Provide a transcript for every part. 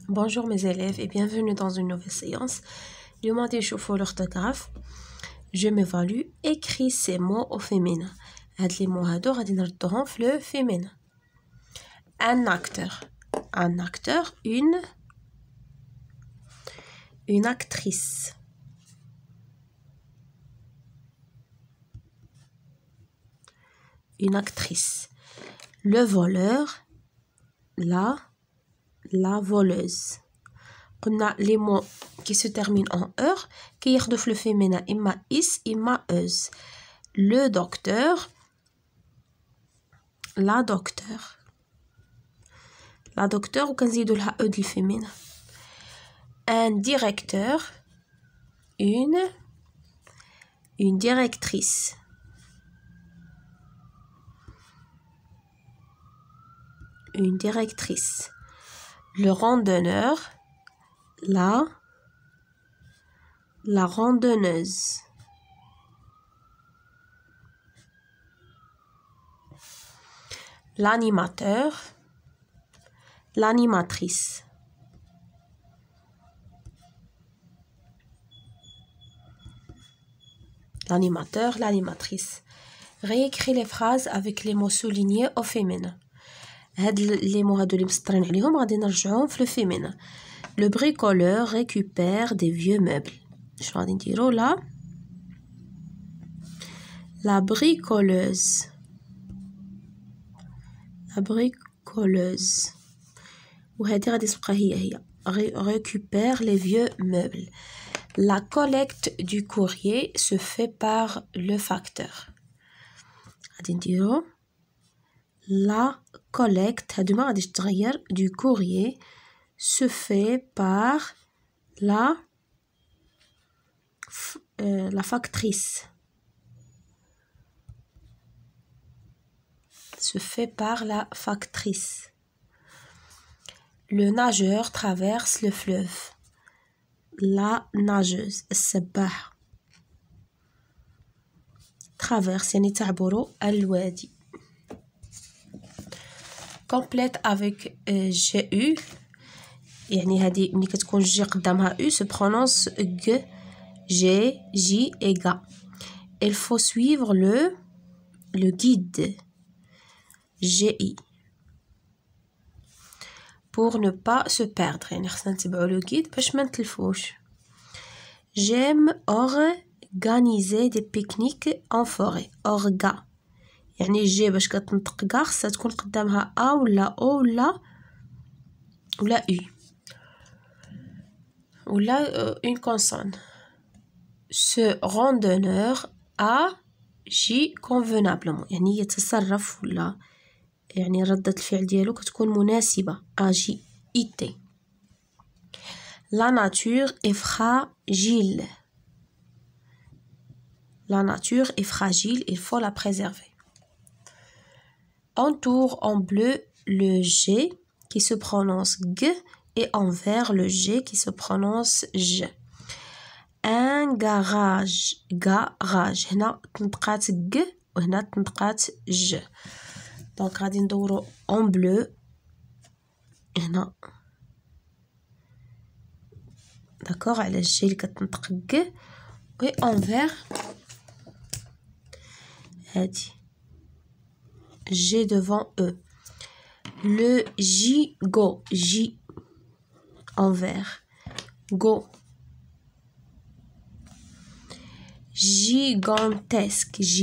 Bonjour mes élèves et bienvenue dans une nouvelle séance. Le mot de l'orthographe. Je m'évalue. Écris ces mots au féminin. Les mots غادي نردهم في le féminin. Un acteur. Un acteur. Une actrice. Une actrice. Le voleur. La voleuse. On a les mots qui se terminent en heure, qui ياخدوا le féminin إما is إما euse. Le docteur, la docteur. La docteur وكنزيدو لها e du féminin. Un directeur, une directrice. Une directrice. Le randonneur, la randonneuse. L'animateur, l'animatrice. L'animateur, l'animatrice. Réécris les phrases avec les mots soulignés au féminin. هاد les mots هادو اللي مسطرين عليهم غادي نرجعوهم في le féminin. Le bricoleur récupère des vieux meubles. شنو غادي نديرو là? La bricoleuse. La bricoleuse. وهادي غادي تبقى هي récupère les vieux meubles. La collecte du courrier se fait par le facteur. غادي نديرو la collecte هادو ما غاديش تغير du courrier se fait par la factrice. Se fait par la factrice. Le nageur traverse le fleuve. La nageuse السباحة. traverse يعني تعبر الوادي. complète avec GU يعني هذه ملي كتكون جي قدامها U se prononce G, G, J et G. Il faut suivre le guide GI pour ne pas se perdre يعني خصنا نتبعوا le guide باش ما نتلفوش. J'aime organiser des pique-niques en forêt. Orga يعني جي باش كتنطق كاع خصها تكون قدامها ا ولا او ولا او ولا une consonne. Ce randonneur agit convenablement يعني يتصرف ولا يعني ردة الفعل ديالو كتكون مناسبة. agit ité. La nature est fragile. La nature est fragile, il faut la préserver. Entoure en bleu le G qui se prononce G et en vert le G qui se prononce J. Un garage. Garage. هنا تنطقات G وهنا تنطقات J. Donc غادي ندورو en bleu هنا. d'accord على G اللي كتنطق G و en vert هادي G devant E. Le gigot, J en vert. Go. Gigantesque, J.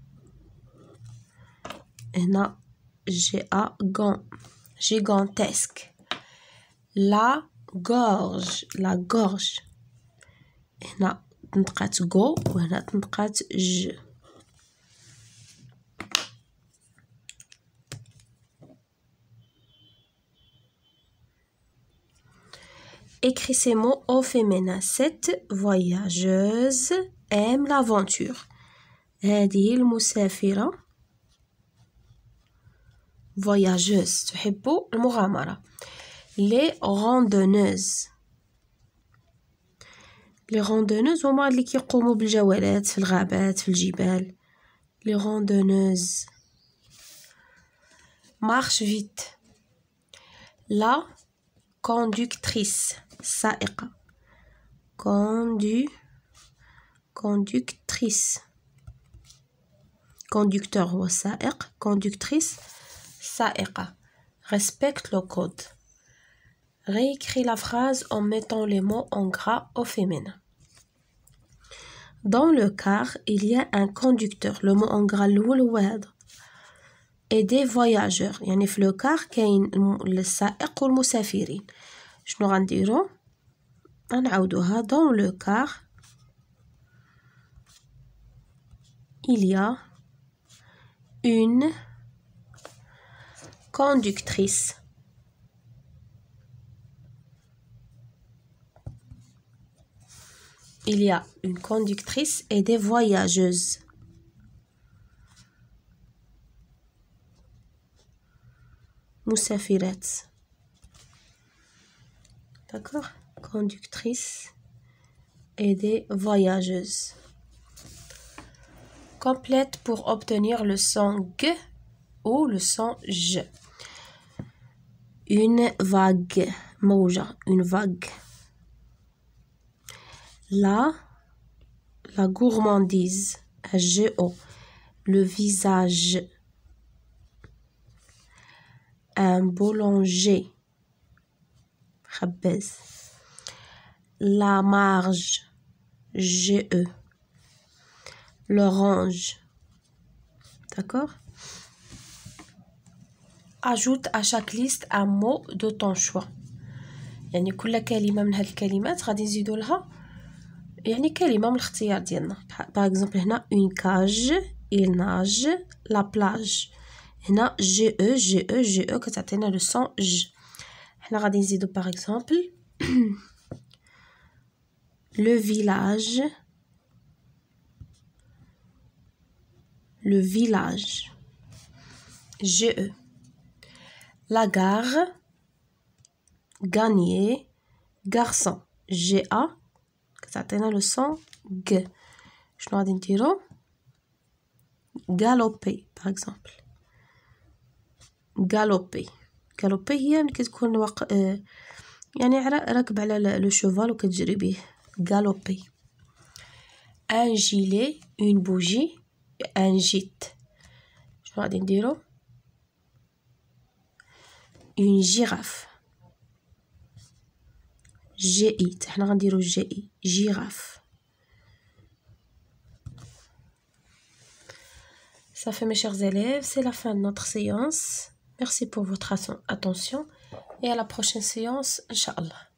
Et là, G-A, gant. Gigantesque. La gorge, la gorge. Et là, تنطقات go وهنا تنطقات J. Écris ces mots au féminin. Cette voyageuse aime l'aventure. هذه المسافرة voyageuse تحب المغامرة. Les randonneuses. Les randonneuses هما اللي كيقوموا بالجولات في الغابات في الجبال. Les randonneuses. Marche vite. La conductrice سائقة conductrice conducteur هو سائق conductrice سائقة respecte le code. Réécris la phrase en mettant les mots en gras au féminin. Dans le car, il y a un conducteur. Le mot en gras الأول هو هذا. Et des voyageurs. يعني في le car كاين السائق والمسافرين. شنو غنديرو؟ غنعاودوها. Dans le car, il y a une conductrice. Il y a une conductrice et des voyageuses. مسافرات. D'accord? Conductrice et des voyageuses. Complète pour obtenir le son G ou le son J. Une vague. موجة. Une vague. La gourmandise. G-O. Le visage. Un boulanger. خباز. La marge. G-E. L'orange. D'accord? Ajoute à chaque liste un mot de ton choix. يعني كل كلمة من هاد الكلمات غادي نزيدو لها يعني كلمة من الاختيار ديالنا. باغ اكزومبل هنا une cage, il nage, la plage. هنا GE كتعطينا لو سون ج. حنا غادي نزيدو باغ اكزومبل le village, GE. La gare, gagner, garçon, GA كتعطينا لو سون ج. شنو غادي نديرو؟ galoper باغ اكزومبل galoper هي ملي كتكون يعني راكب على لو شوفال وكتجري به galoper. un gilet, une bougie, un gîte. شنو غادي نديرو؟ une girafe, GI. حنا غنديرو GI, girafe. Ça fait mes chers élèves, c'est la fin de notre séance. Merci pour votre attention et à la prochaine séance, Inch'Allah.